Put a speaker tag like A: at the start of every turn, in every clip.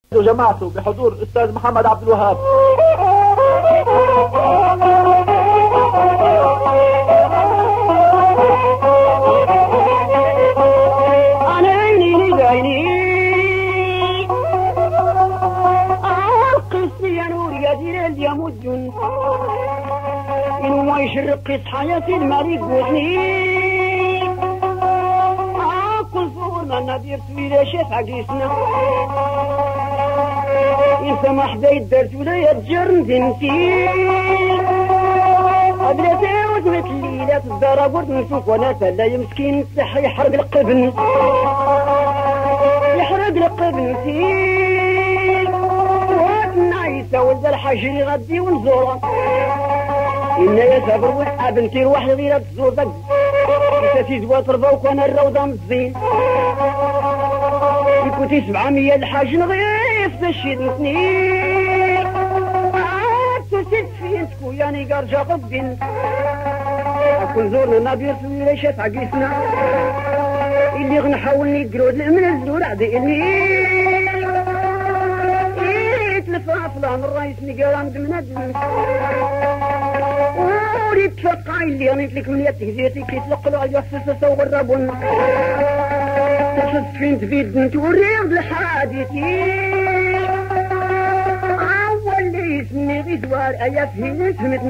A: جماعته بحضور الأستاذ محمد عبد الوهاب.
B: أنا عيني لعيني قصي يا نور يا دلال يا مجن إنه يشرق قص حياة الملك وحني كل صورنا نادير سويلة شاف عقيسنا إن سمح دايد درت ولا يتجرن دنتي قبل تعود مثل الليلة الدار قلت نشوف ولا تلا يمسكين الصح يحرق القبن يحرق القبن سيل نعيسى ولد الحجري غدي ونزورا إنا يسافر وحا بنتي روح غير تزور دق يساتي زوات رضاوك وانا الروضة مزين كنتي 700 الحاج نغيف تشيد نسنين تسد فين تكوياني قرجا غدين أكون زورنا نبير سويلة شاف عقيسنا اللي غنحاول نقرود من الزور عدي إلي تلفا فلان الرئيس نقرام دمنا وريد تفقع اللي غنيتلك من يتهزيتي كي تلقلو على السلسة وغرابون تفز فين تفيد انت وريض لحادثي أول اللي يسمي غزوار أيا فين فهمتن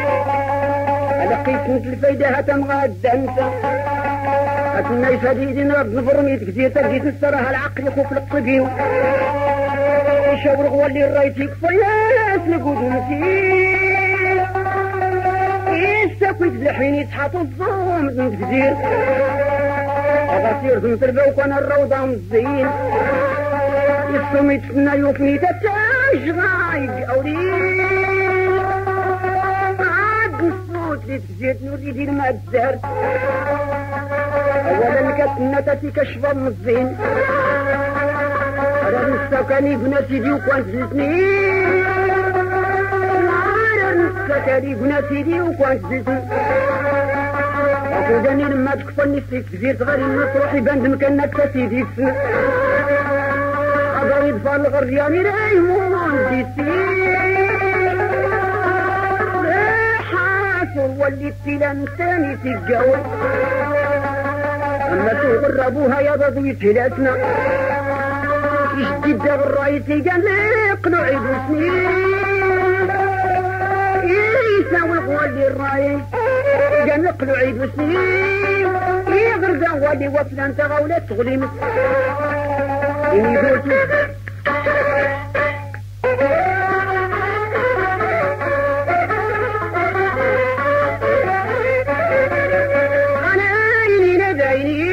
B: لقيت مثل الفايدة هتمغاد انت هتنا يفاديدين رب نفرمي تكتير تجيت نستراها العقل يخوف للطبيو يشاور غوالي الرايتيك فياس لقود نسير يستاكويت لحين يتحط الظلم نتكتير أغسير ذنب البوك وانا الروضة مزين يسومي تسنى يوفني تتاج غايق أولي عاد الصوت اللي تجيت نوري دير ما الزهر أولا كتنا تاتي كشفة مزين أنا نستوكاني بنا سيدي وكوان تزيتني أنا نستوكاني بنا سيدي وكوان تزيتني أخذني لما تكفلني فيك كثير تغير الناس روحي باند مكانك تسيدي السنة أضرب فالغرياني رايمون ديسي حاسر واللي التلان ثاني تتجاوز أما تغربوها يا ضضي تلاتنا يشدد الرئيسي قال يقلع سنين يساوي غوالي الرئيس قال نقلوا عيد سنين يغرق غوالي وفلا انت غولة تغلي مس إني قلت أنا عيني ندعيني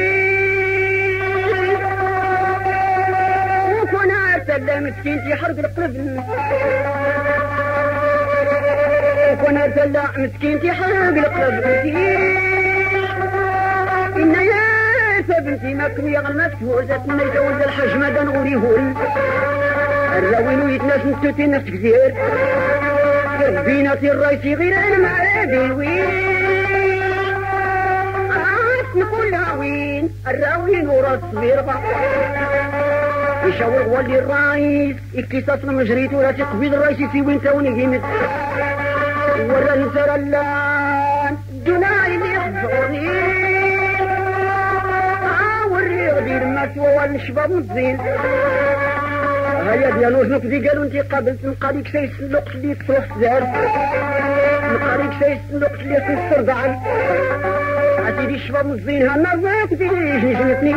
B: وكنا أرسل مسكينتي حرق القلب وكنا أرسل مسكينتي حرق القلب إن يا بنتي مكوية المسهوزة إن يتوز الحج مدى نغريهون الراوين ويتناس نتوتي نفس كثير ربيناتي الرايسي غير المعادي وين نقول وين الراوين وراس بيربع يشاور ولي الرايس اكتساصنا مجريت ولا تقبيل الرايسي في وين تاوني قيمت ولا نسر اللان دوناي اللي يحضرني وريغ المسوى والشباب متزين هيا ديالوز نكدي قالوا انتي قابلت نقاليك سايس اللوقت اللي تروح تزار نقاليك سايس اللوقت اللي تنصر دعم عسيدي الشباب متزين هانا ذاك ديش نجمتني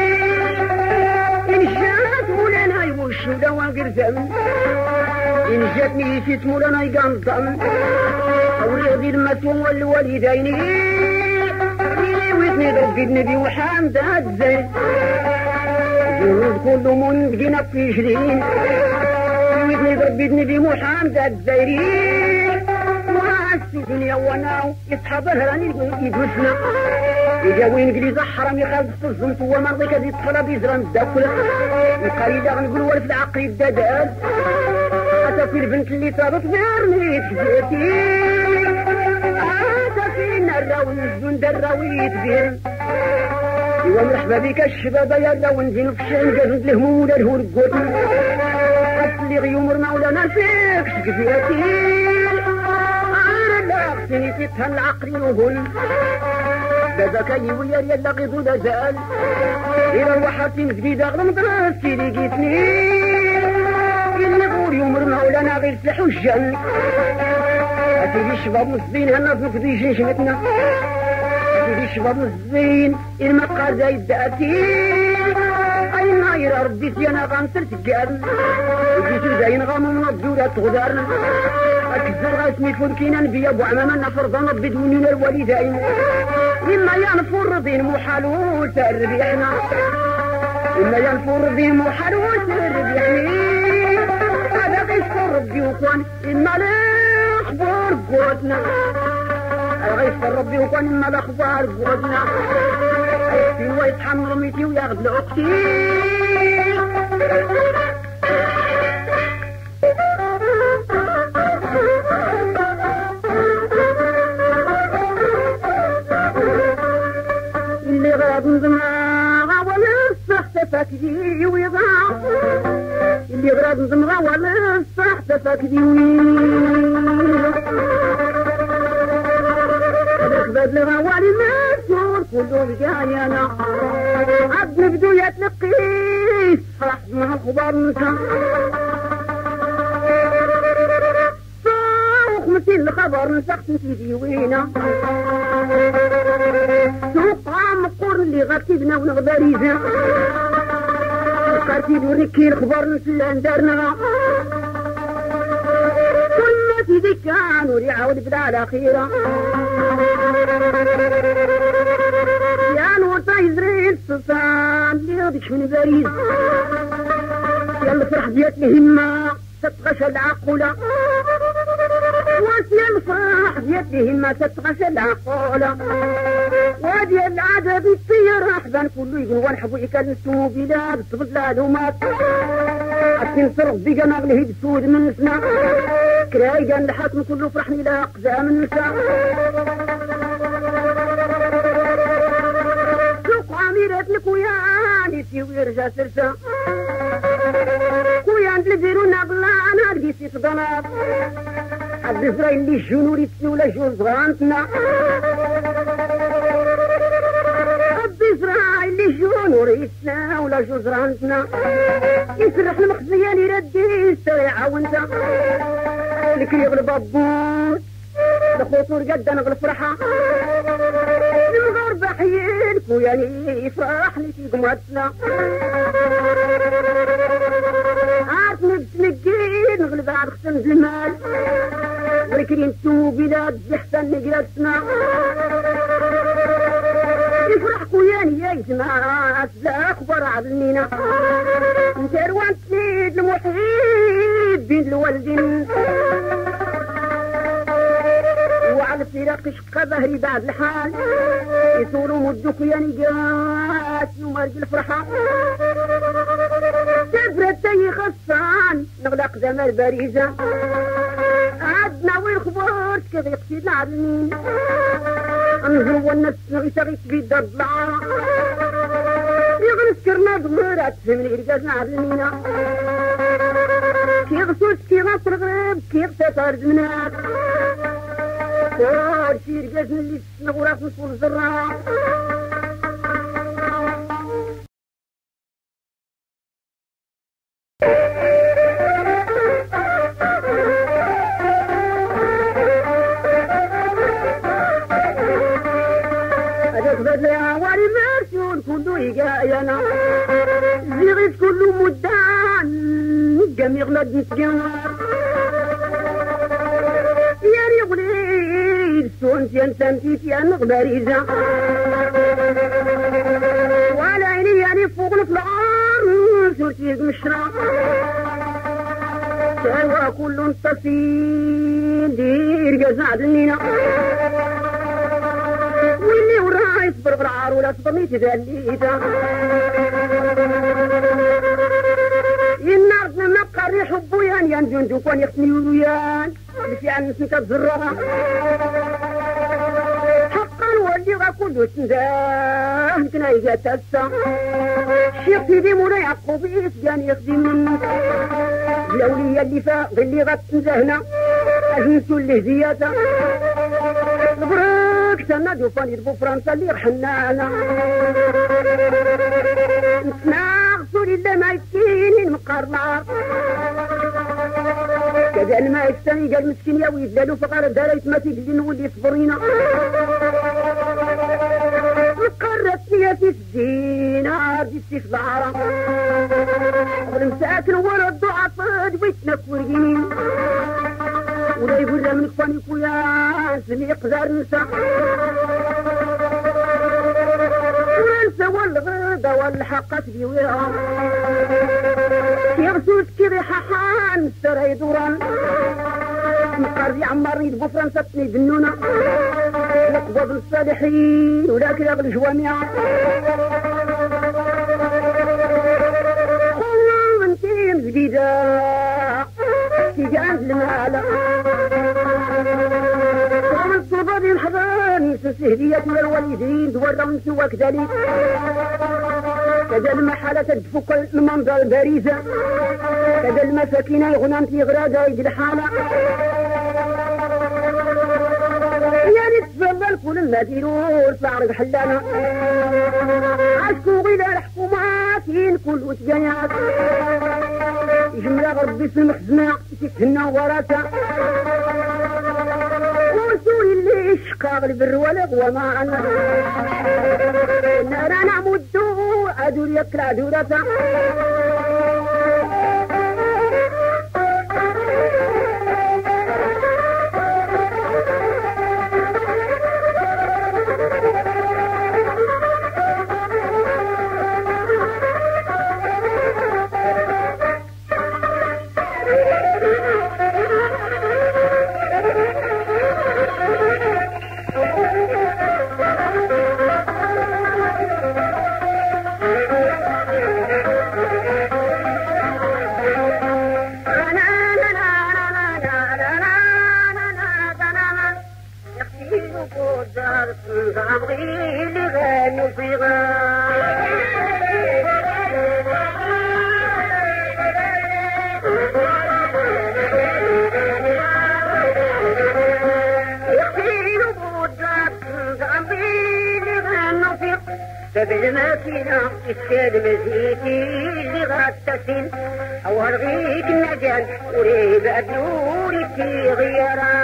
B: إن جات مولانا يوش ولا واقر زمن إن جات ميسيت مولانا يقام ضمن وريغ المسوى والوالدين ويثني ضرب النبي وحامد الزين جنود كل منقنا في جرين ويثني ضرب النبي محمد الزيرين وعسي دنيا وناو يصحب الهراني يدوسنا يجاوي انجليز حرام يخالف الزمت هو مرضي كذي طفله بيزران الداكله القريده غنقول ولف العقل الددال اتى البنت اللي صابت بيرني تجيتي فينا الراون الزون دراوي تبين ايوا مرحبا بك الشباب يا الراون زين في الشعن قازنت الهموم ولا الهور قوتي اللي غيومر مولانا فيك شكفيتي أنا لا أقسني فتها العقل نقول دابا كاي ويا يلا غيظو لازال إلا وحرتي مزبيدة غير مدرستي لقيتني اللي غور يومر مولانا غير سلاح وجان أتيدي الشباب مصبين هنا نقضي جنجمتنا أتيدي الشباب مصبين المقال زايد داتي أي ناير رديتي أنا غنسر تقال وجيتو زين غامو من الدولة تغدار أكزر غاسمي فولكينا نبيا أبو عمامنا فرضانا بدونينا الوالدين إما ينفر بين محلول تربيحنا إما ينفر بين محلول تربيحني هذا غيصفر ربي وكون إما الأخبار قوتنا غيصفر ربي وكون إما الأخبار قوتنا في ويتحمل رميتي وياخذ لأختي اللي غاب نزمغا ولا الصح تفاكدي ويضاع اللي غاب نزمغا ولا الصح تفاكدي ويضاع هذاك باد الغوالي مسؤول كله بجايانا عاد نبدو يتلقيه فرح مع الخبار نسا صاروخ مثل الخبر نسخت في وينا توقع مقر اللي غرتبنا ونغباريزا وقرتي وركي الخبر نسل دارنا كنا في ذيك كانوا يعاود بلا الأخيرة يا نور تايزرين السلطان اللي غاديش من باريس يا الفرح ديال الهمة تتغشى العقولة واسيا الفرح ديال الهمة تتغشى العقولة وديال العذاب يطير أحزان كله يقول ونحبو يكنسو بلاد تبدل هدومات أتنصر ربي قال نغليه بسود من نسنا كراي قال الحاكم كله فرحني لا أقزام النساء سوق عميرات الكويان يسيوي رجا سرسا كويان تلزيرونا بالله أنا لقيتي صدنات عبد إسرائيل اللي الجنور يتسولا جوز غانتنا عبد إسرائيل اللي الجنور يتسولا جوز غانتنا يسرح المخزيان يردي يستوي عاونتا لك يغلب البابور الخطور قد نغلب فرحة المغرب حيين كوياني يفرح لي في قمتنا عارفني بتنقين نغلب على خصم المال ولكن انتو بلاد زحسن نقلتنا يفرح كوياني يا جماعة لا أخبر عظمينا انت روان تليد المحيط بين الوالدين وعلى الفراق شقة ظهري بعد الحال يصولوا مدوك يا نقاس ومرق الفرحة تبرد تاي خصان نغلق زمال باريزة عدنا وين خبرت كيف يقتلنا عالمين نزلوا الناس نغيث بيد الضلع يغنسكرنا ضميرات فهمني رجالنا عالمينا كي غسوس كي غصر غريب كي غساتار زمنات كل شي رجالنا اللي نغوراف نصور الزراع كله يقاينا زيغيت كله مدان قام يغلد نتجوار يا ريغليد سونتي انسانتي يا نغباريزة ولا عيني يعني فوق الفلار سورتي مشرا سوا كل انتصيل دير قزعد لينا واللي وراه يصبر بالعار ولا صدميت ذليتا النار ما قري حبو يان جندو كون يخني ويان ماشي عن نسنك الزرها حقا واللي غا كله تنزاه كنا يجا تاسا شيخ سيدي مولاي عقوبي يسجان يخدم الأولية اللي فاق اللي غتنزهنا أجنسوا الهدية مبروك سنة دوفان يربو فرنسا اللي رحنا أنا نسمع لله ما يكين مقرنا كذا الماء الثاني قال مسكين يا ويد لالو فقال داريت ما تيجي نولي صبرينا قررتني يا في الدين عادي السيف ضعرة ونساكن ورا الضعف دويتنا كورجينين ولا يقول لها من فانيكو يا سمي يقدر نسى وننسى والغدا والحق تبيويها يغسوس كذي ححان سراي دوران مقري عمار يدبو فرنسا تني دنونا يقبض الصالحين ولكن يغلي جوامع من تيم جديدة تيجان المال ومن الصبر الحضاني سهدية الوالدين دورا من سوا كذلك كذا المحالة تدفك المنظر البارزة كذا المساكين يغنان في غرادة يجي الحالة يا نتفضل كل المدينون صار حلانا عشقوا غير الحكومات كل وتجيات جملة ربي في المخزنة تتهنى وراتا ورسول اللي اشقى البر والغ وما انا نرانا مدو ادور يكلا دوراتا
C: بالماكينة السالم زيتي اللي غتسين أو هرغيك النجان وريب أبنوري في غيارا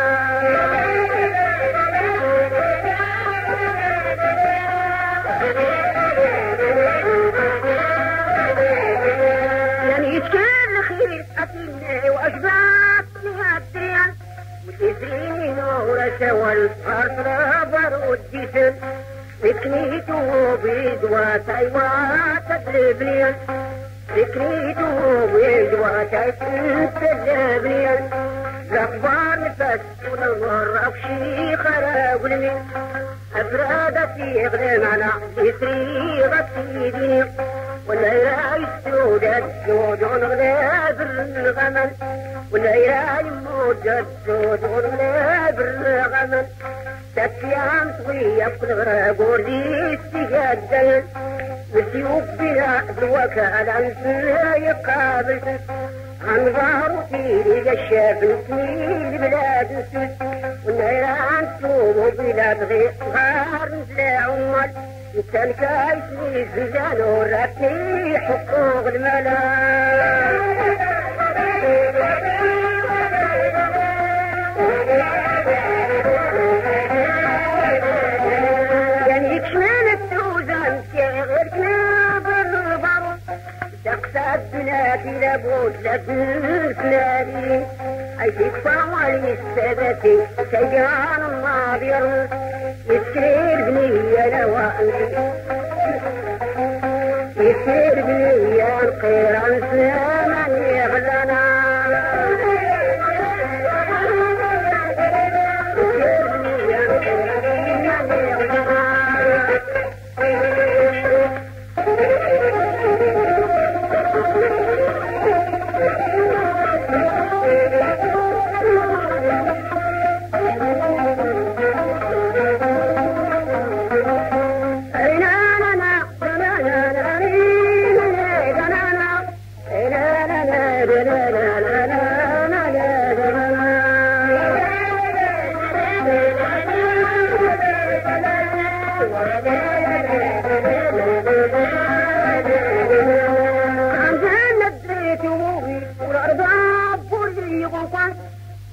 C: يعني يتكال خير أتيني وأشباتني هالدريان وتدريني نورة والفرطة برود جسد ذكريته بيدواتي وتدربني ذكريته بيدواتي تدربني الأخبار نفس ونور أفشي خراولني أفرادتي غلم على يسري غسيدني والليلة السوداء السود ونغلاب الغمل والليلة الموجة السود ونغلاب الغمل تكيام طوية في الغراب وردي استجادل مسيوب بلا الوكالة انسنا يقابل عن ظهر فيني الشاف نسمي البلاد نسوس والنيران توب بلاد غير غار نزلا عمال كان كايسني الزجان وراتني حقوق الملاك يعني كمان التوزان غير كناب البر تقصد بلادي لابد لبنادي أي تكفى ولي السادتي سيان الناظر يسير بني لواني يسير بني القيران سامان يغلنا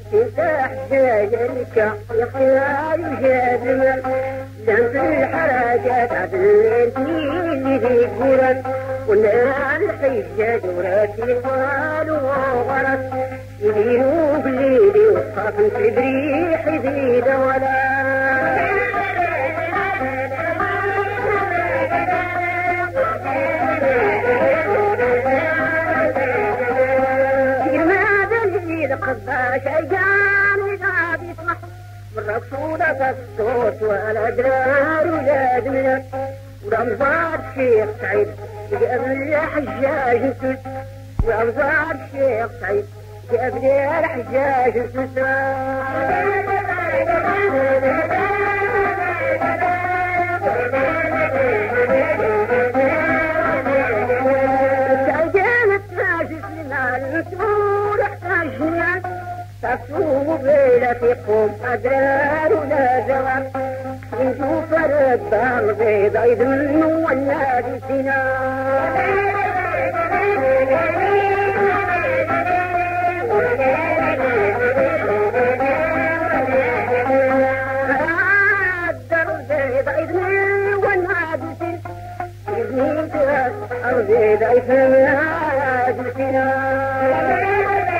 C: تفتح جاجلك يقيا يجاد المال لم في الحركات عدل اللي ذي قرن ولا الحجاج وراسي قالوا غرس يدينوا بليدي وصاف في بريح يزيد ولا قضى شيئان إذا بيسمح والرسولة الصوت والأدرار ولاد منه ورمضان الشيخ سعيد بقبل الحجاج السوس ورمضان الشيخ سعيد بقبل الحجاج السوس تصوب بلتكم أدرار ولا جواب نشوف الربا البيضا يذن والنادي سنان البيضا يذن والنادي سنان البيضا يذن والنادي سنان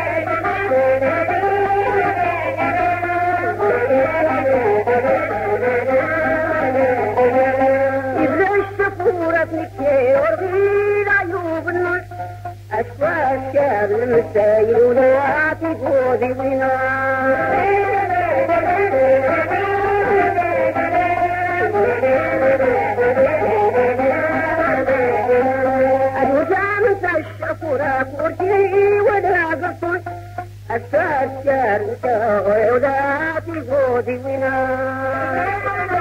C: أشواك المسايل ونواتي فوذي ونار الوسام تشكرا كورتي ولا قرطون أشواك المسايل ونواتي فوذي ونار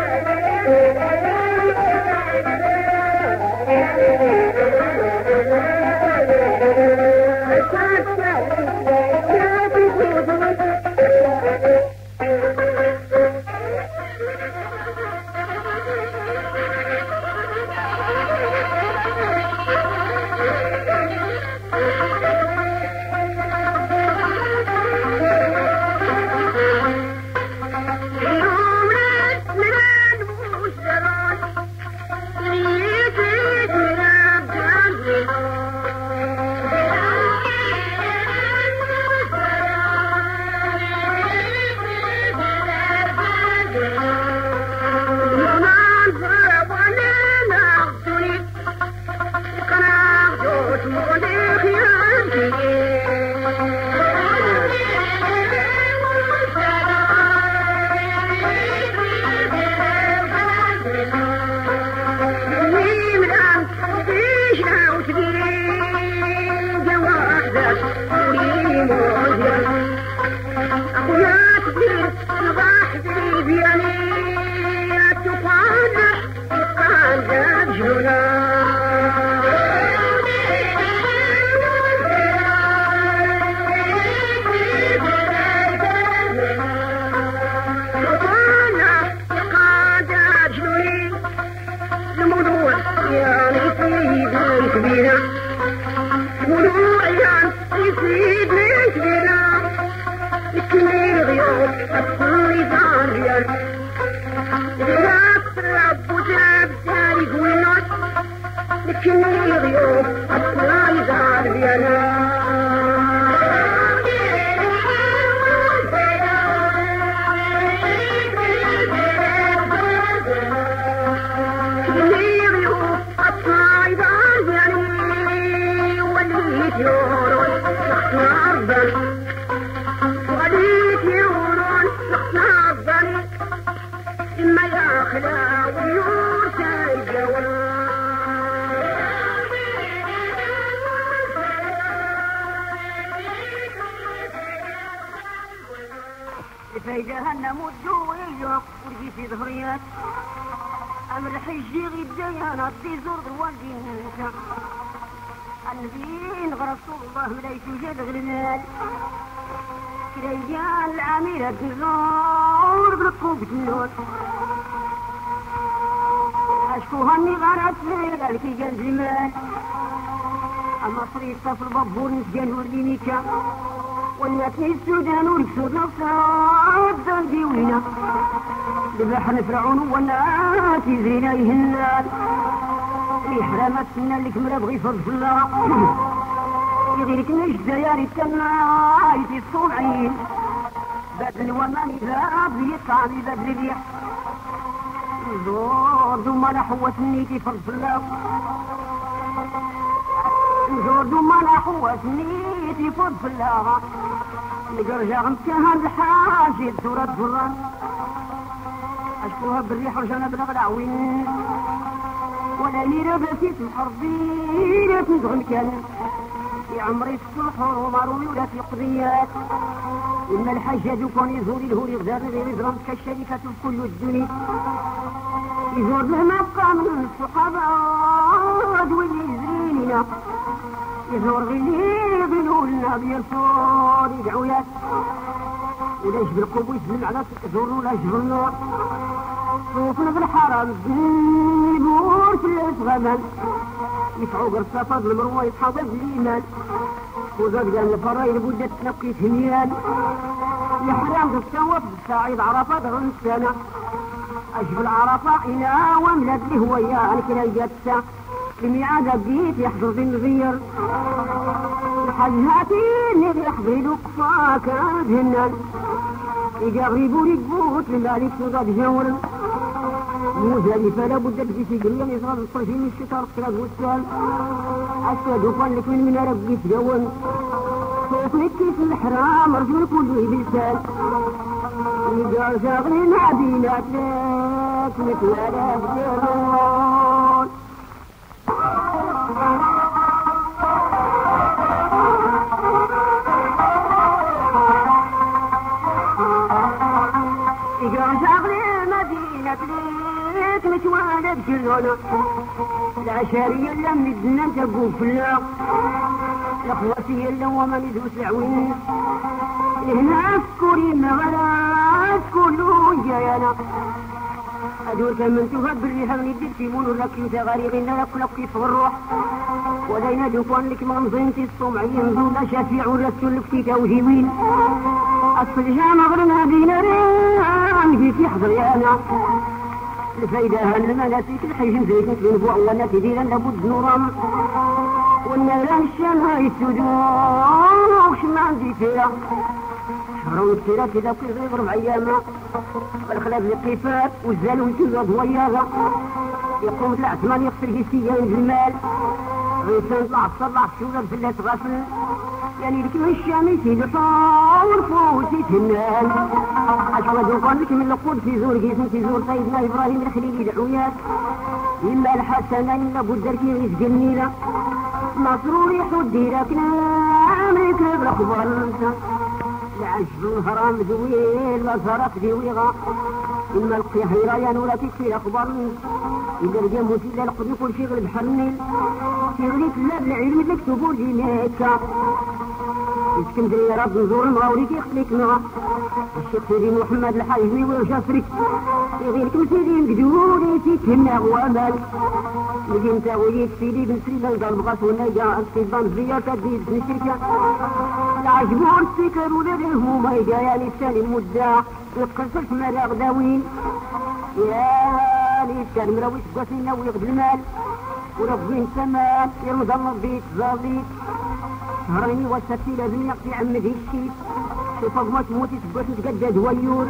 C: في جهنم الدوية ورجي في ظهريات أمر الحجي غديانا تزور الوالدين النبي رسول الله ليس يوجد غير المال كريان الأميرة تزور بالقوب النور أشكوها اني غارت ليلة كي جا الجمال أما صريت في البابور نسجان وردينيكا
B: ولكن السودان والكسود نصاد الديوينة لبحر فرعون والناس يزرينا يهنان يحرم السنة اللي كمل بغي فرض الله يغيرك الجزائر التنايت الصومعين بدل ومن ذاب يطعم بدل الريح زور دوما نحو سنيتي فرض الله زور دوما نحو سنيتي فرض الله نقرجع غمتها الحاجة سورة فران أشكوها بالريح ورجعنا بالغلاوين ولا يربسي الحربية تنزغل كان في عمري السحر ومروي ولا في قضيات إما الحجاج كون يزور الهوري غزار غير يزرم كالشركة في كل الدنيا يزور لنا من الصحابة واللي يزريننا يزور غير بنولنا بيرفور يدعويات ولا يجبر القبو يسلم على زور ولا يجبر النور صوفنا في الحرم الزنبور في الاسغمان يفعوا قرصة فضل المروة يتحضر بالإيمان وزاد قال الفرايل بودة تنقي تهنيان الحرام تستوى في السعيد عرفات غن السنة أجب العرفة إلى وملد الهوية لكن الجدسة الميعاد بديت يحضر بالنظير الحجاتي اللي يحضر الوقفة كان هنان يقربوا لي قبوت لذلك تضاد جورا موزالي فلا بد بجيسي قريا يصغر الصرفين من الشتار القراد والسال أسود وقال لك من ربي تجون صوتك كيف الحرام رجل كله بلسان يقال شاغلين عبينات لك متوالا بجرون يقال شاغلين مدينة لك متوالا بجرون العشارية اللي من الدنيا تبقوا في الله الأخواتي اللي وما ندوس العوين هنا أذكري مغلا أذكروا جايانا أدور كمن تهب الريحة من الدكتمون لك يتغارغين لك كيف الروح ولينا دوكوان لك منظين الصمعين دون شفيع رسول لك توجيوين أصل جامع غرنا بينا ريان في حضر يانا الفايدة هالمناسك الحجم زيتن في نبوع والناس دينا لابد نورم والناس الشمها يسودوش ما عندي فيها شهرون السيرة كذا وكذا 4 أيام الخلاف القفات والزالون كذا ضوياغا يقوم طلع 8 يخسر جسيا المال غيسان طلع الشورى بفلات غفل يعني لك من الشامي سيدي صور فوسي تنال أشواد وقال لك من القود في زور جيسن في زور سيدنا إبراهيم الخليلي دعويات إما الحسنة إلا بود الكير يسجنينا مسرور يحود ديرك نامك بالأخبار العجب الهرام دويل وزرق ديويغا إما القيحيرة ينولا تكفي أخبار إذا رجع موسيقى القدي كل شيء غير بحر النيل شغلي تلاب العلم اللي كتبوا جينيكا اسكندرية رب نزور المغاوري كيخليك نغا الشيخ سيدي محمد الحاجمي ويرجافريك يغيركم سيدي مقدوري تيتهنا غوامل نجي نتاويك سيدي بن سيدي القلب غاس ونجا السيبان زيار تدي بن شركة العجبور السكر ولدهم ما يجا يا لسان المدة يتقصر في مراغ داوين يا لسان مراوي سقاسي ناوي يغد المال وربين سماء يرمض الله بيت ظاليك شهريني وسفتي لازم يقضي عمدي الشيب شوف ما تموتي تبقى تتقدد ويور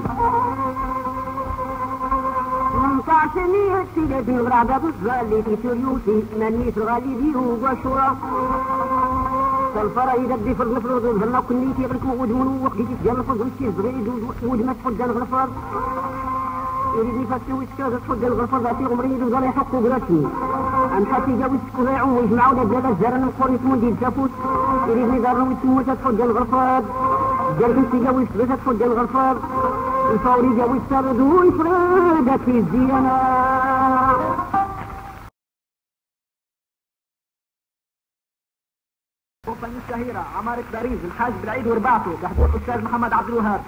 B: 18 سنة لازم الغرابة بالظالي في سوريوسي مانيس الغالي وشورا الفرا يدبي في المفروض وظلنا كل شيء غير كود منوق ديك تجمع في الشيء صغير ود ما تفضل الغفار يريد يفكر ويسكر تفضل الغفار ذاتي عمري وظل يحقوا براسي أم حتى يجاوز كلاعهم ويجمعوا لبلاد الزرن القرن يسمون ديال سافوت يريد يضروا يسمون تفضل الغفار جربت يجاوز بس تفضل الغفار الفوري يجاوز سرد ويفرد في الزيانة
A: الغرفة الشهيرة عمارة باريس الحاج بالعيد ورباعته بحضور الأستاذ محمد عبد الوهاب.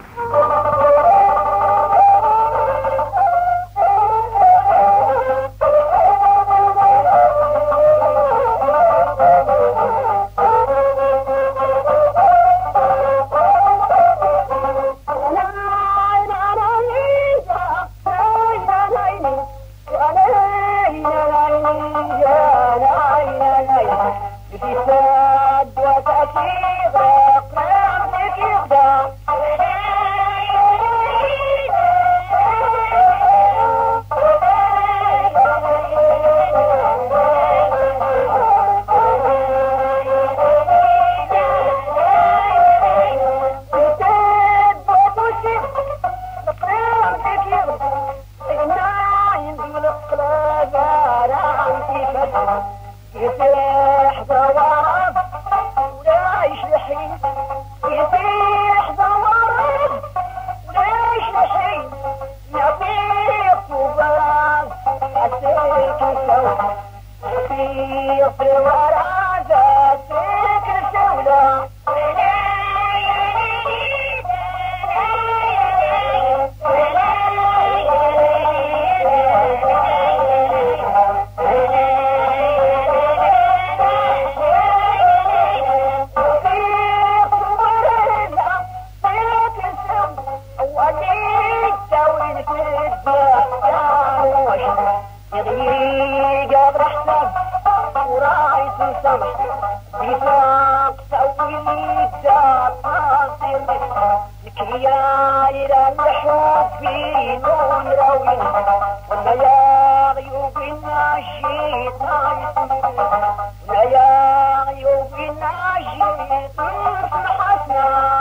B: الليالي للحب في نون روين ولا يا غيوب النشيط ولا يا غيوب النشيط فرحتنا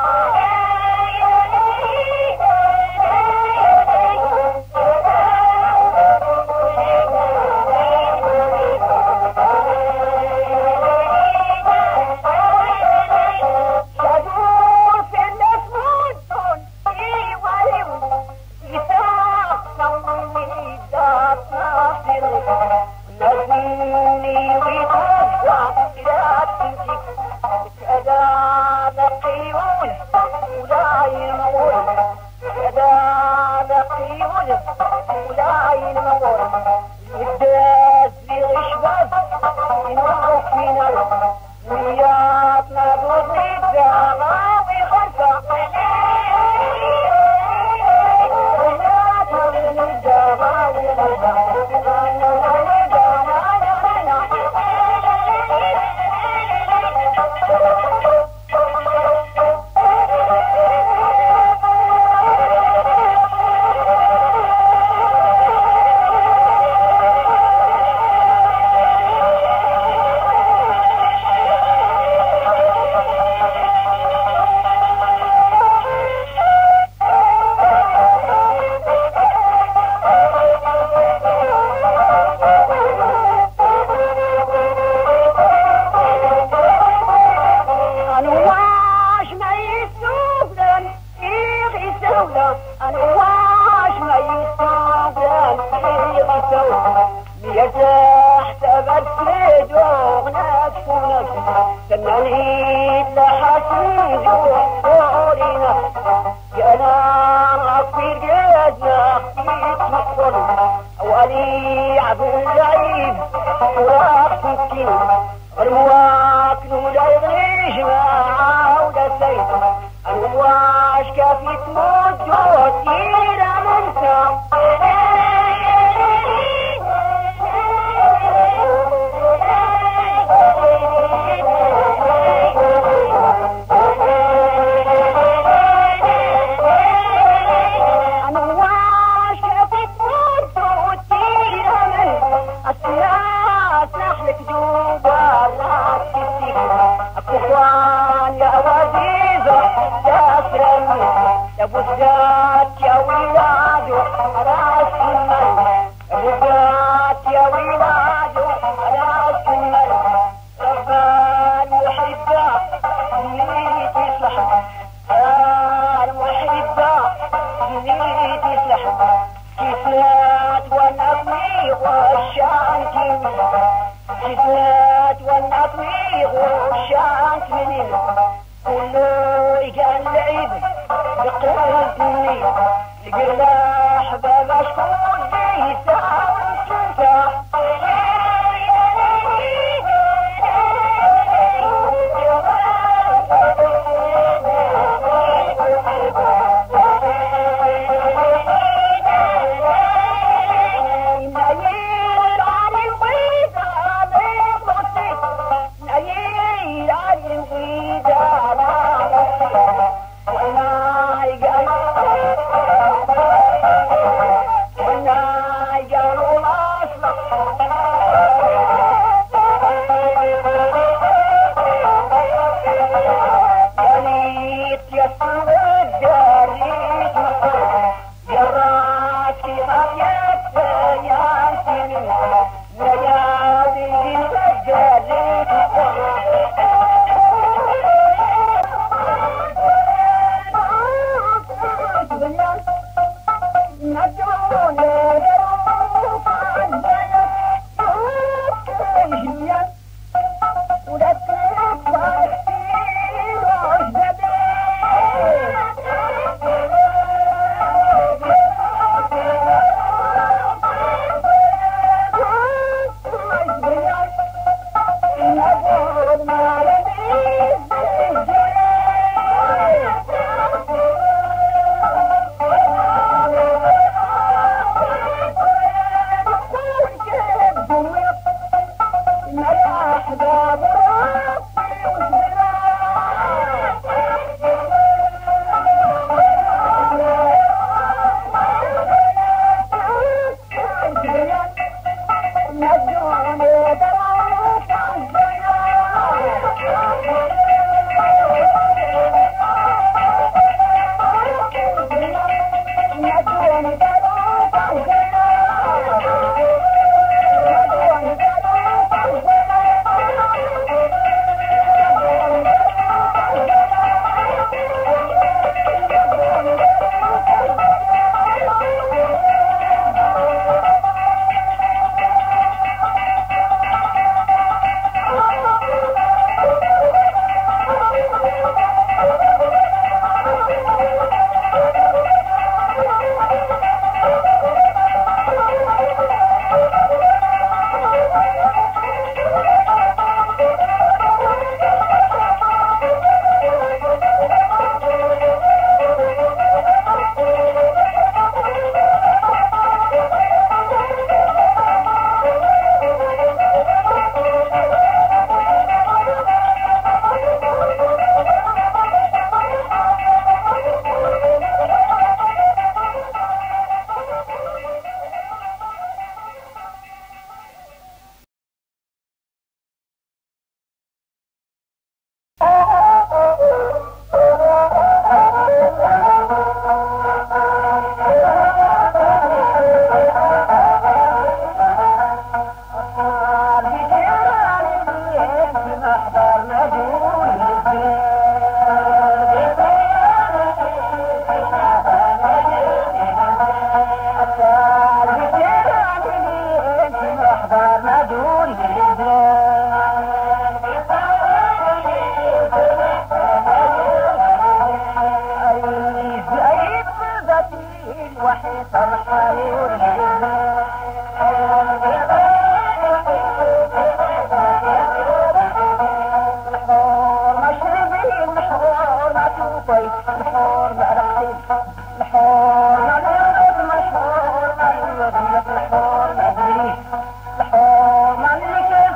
B: الطيب الحور على قصيد الحور على الحور الحور ما تدريش الحور ما نلكس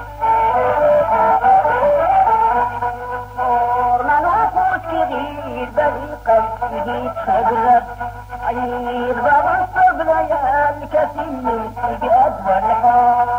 B: الحور ما نوقف كثير بريقا يجي تخبرك عيد بابا الصبر يا الكثير يقعد والحور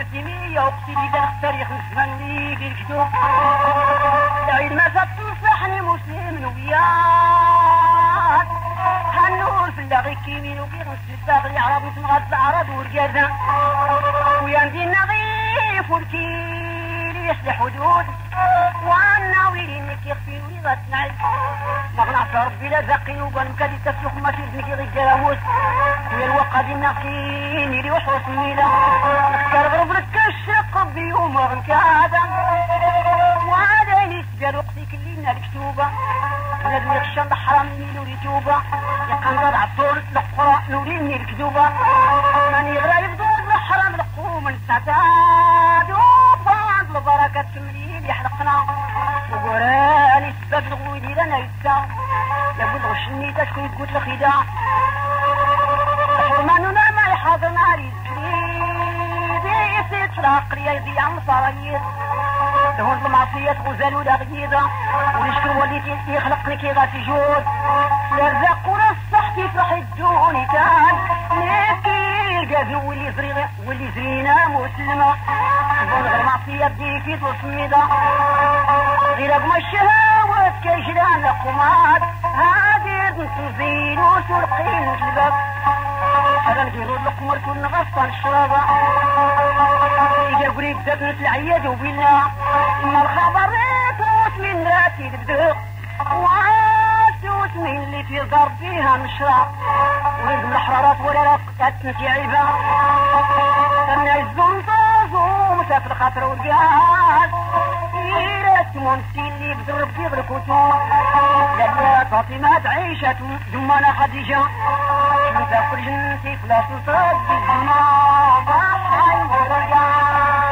B: الكيمياء وقتي ذا التاريخ نسمن لي الكتب العيد ما زاد تنصحني مسلم نويات هالنور في اللاغي كيمين وكي غنسل باغي عرب نسمغات العرب ورقادا ويا مدينة غيف والكيل يحلي حدود وانا ويلي انك يخفي ولي غتنعي ما غنعت ربي لا زاقين وقال مكادي تسلخ ما تيزنك غير جراموس ويا الوقادي ناقيني لي وحوص الميلا نختار غرب لك الشق بيوم غنكادا وعليني سبيل وقتي كلينا الكتوبة ولاد يخشى الحرام نوري توبة يقنطر عطول القرى نوريني الكذوبة ماني غرايب دور الحرام القوم نستعتاد وبعض البركة تمليل يحرقنا وقراني سبب الغويدي لنا يتسا يقول غشني تشكو يقول الخداع حرماننا ما يحاضر ناري سريدي يسيط في العقرية يضيع مصارير هون المعصية غزال ولا غيظة ونشكر والدي يخلقني كي غاتي جود يرزق ولا الصح يفرح الجوني كان نكير قازو واللي زرينا مسلمة نظن غير معصية بدي في تصميدة غير اقوى الشهوات كيجران قمات هادير نتنزين وسرقين وسلباب هذا نديرو القمر كل غصة الشرابة إذا قريب دبنت العياد وبالله إما الخبر توت من راتي البدق وعاتوت من اللي في ضرب فيها مشرع ورزم الحرارات ولا رقات نتي عيبة تمنع الزنطاز ومسافر خاطر والقاس إيرات منسي اللي بضرب في غركوتو لأن فاطمة عيشة دمانة خديجة شمسة في الجنسي فلا تصد بالزمان ضحي ورجع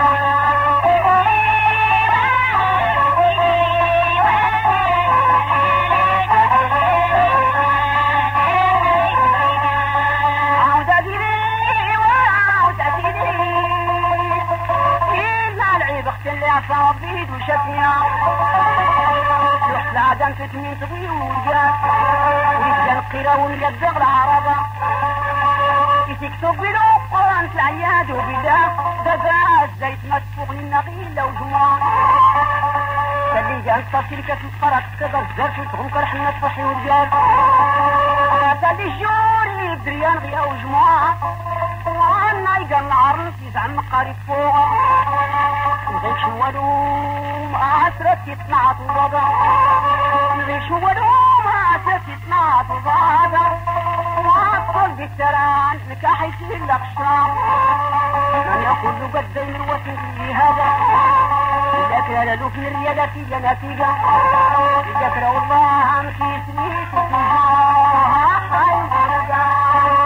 B: صابيد وشفيا لوحت العدم تتمين طويل ورجال ورجال القرى ونقدر العربة يتكتب بلو قرآن في العياد وبالله دقاء الزيت مسفوق للنغيل لو جمعان فاللي جان تلك القرى تكبر الزرش وتغنكر حنا تفحي ورجال فاللي الجور اللي بدريان غيا وجمعان وانا يقال العرس يزعم قريب فوق نغيش ولوم عسرت يطلعت وضع نغيش ولوم عسرت يطلعت وضع وعطل بالتران نكاح يسير لك شام من يقول قدين الوسن في هذا إذا كان له في الريادة في نتيجة إذا كان والله أمشي سنيت وتجاها حي ورجع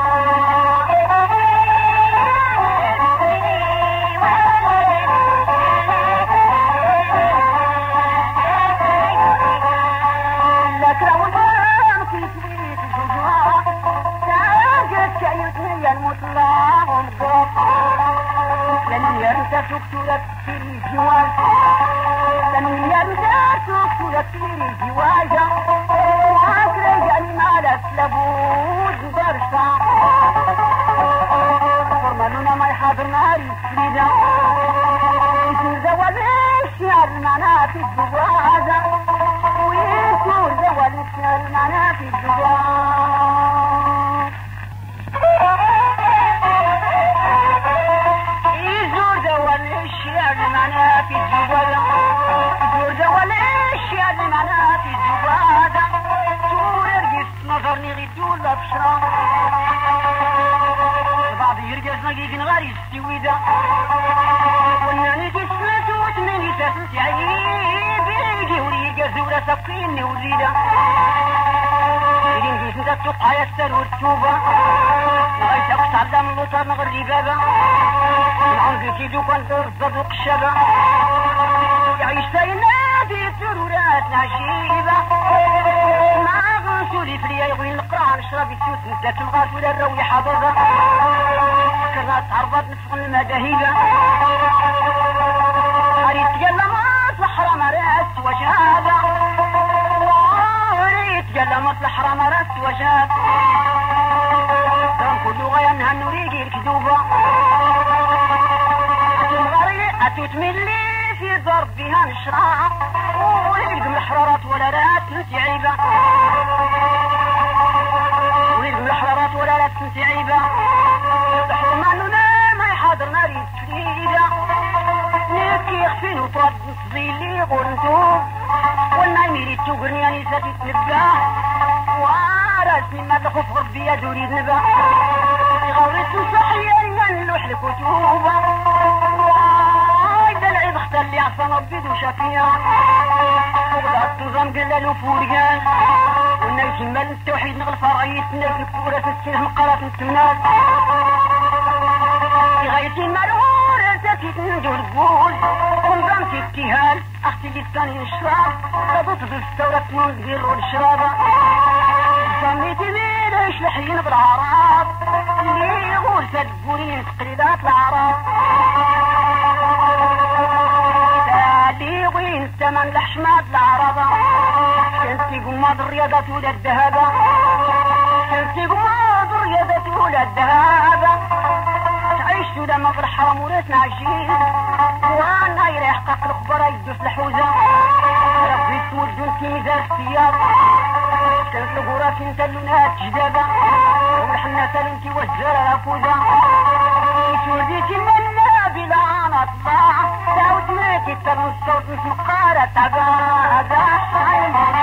B: سكتورك في الجواز لن يرجع سكتورك في الجواز وعسر يعني مالك لابد برشا فرمانونا ما يحاضر ناري سليدا يسول زوال الشعر معنا في الجواز ويسول زوال الشعر معنا في الجواز الشعر معنا في الجوادة جوردة والاشياء اللي معنا في الجوادة طول يرقص نظرني غير دول بشرا البعض يرقص نقيق نغاري السويدة ونعني جسمة وثماني تاسنتي عيب يجي وريقص ولا سقيني وزيدة يدين جسمة التقع يستر والتوبة نغاية أقص عدام اللوطة نغري بابا العنق كيدو كنت الصدق الشبع يعيش سينا في الترورات نعشيبة مع غنسولي فريا يغني القرع نشرب السوس نسلك الغاس ولا الروي حضرة كرات عرضات نسخن المداهيبة حريت يلا مصلح رمرات وشهادة حريت يلا مصلح رمرات وشهادة كل غيانها نريد الكذوبة عتوت ملي في ضرب بها نشرة ويلقم الحرارات ولا رات نتعيبة ويلقم الحرارات ولا رات نتعيبة حرماننا ما يحاضر ناري تفريدة نبكي يخفين وطرد نصبيلي غرنتوب والنايم يريد توقرني اني ساتي تنبا وراسي ما تخف ربي يا دوريد نبا غوريت صحيا نلوح الكتوبة وايد العيد اختار لي عصا ربي دو شافية وضعت نظام قلالو فوريان والناس المال التوحيد نغلف رايت الناس الكورة تسكين مقارات نتمنات غايتي مرور ساكت ندور البول ونظام في ابتهال اختي اللي الثاني نشرب تضوط بالثورة نديرو الشرابة سميتي ليش لحين بالعرب اللي يغول تدبورين تقليدات العرب اللي يغوين الثمن لحشمات العربة كنتي قماد الرياضة ولا الذهبة كنتي قماد الرياضة ولا الذهبة تعيش لما في الحرم وراسنا عايشين وانا يحقق الخبر يدوس الحوزة ربي تمد انت ميزان السيارة كانت الغورات انت اللونات جدابة والحنة سالنتي والزرارة فوزة سوديتي منا بلا انا طلع تعود ماتي تبن الصوت مقارة تعبان هذا حين